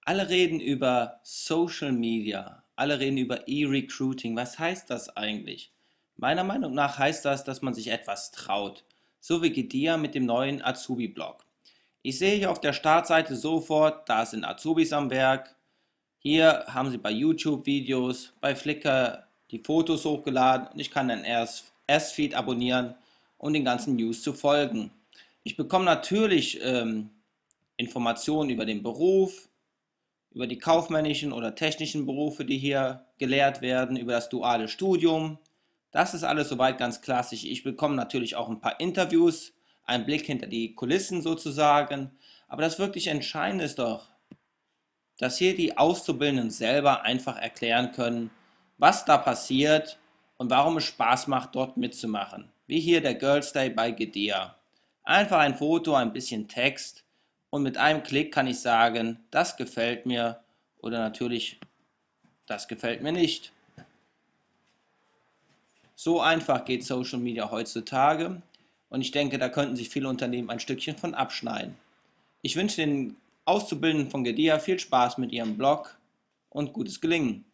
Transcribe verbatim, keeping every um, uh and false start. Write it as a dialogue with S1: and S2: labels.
S1: Alle reden über Social Media, alle reden über E-Recruiting. Was heißt das eigentlich? Meiner Meinung nach heißt das, dass man sich etwas traut. So wie Gedia mit dem neuen Azubi-Blog. Ich sehe hier auf der Startseite sofort, da sind Azubis am Werk. Hier haben sie bei YouTube Videos, bei Flickr die Fotos hochgeladen und ich kann den S-Feed abonnieren, um den ganzen News zu folgen. Ich bekomme natürlich ähm, Informationen über den Beruf, über die kaufmännischen oder technischen Berufe, die hier gelehrt werden, über das duale Studium. Das ist alles soweit ganz klassisch. Ich bekomme natürlich auch ein paar Interviews, einen Blick hinter die Kulissen sozusagen. Aber das wirklich Entscheidende ist doch, dass hier die Auszubildenden selber einfach erklären können, was da passiert und warum es Spaß macht, dort mitzumachen. Wie hier der Girls Day bei Gedea. Einfach ein Foto, ein bisschen Text und mit einem Klick kann ich sagen, das gefällt mir oder natürlich, das gefällt mir nicht. So einfach geht Social Media heutzutage und ich denke, da könnten sich viele Unternehmen ein Stückchen von abschneiden. Ich wünsche den Auszubildenden von Gedea viel Spaß mit ihrem Blog und gutes Gelingen.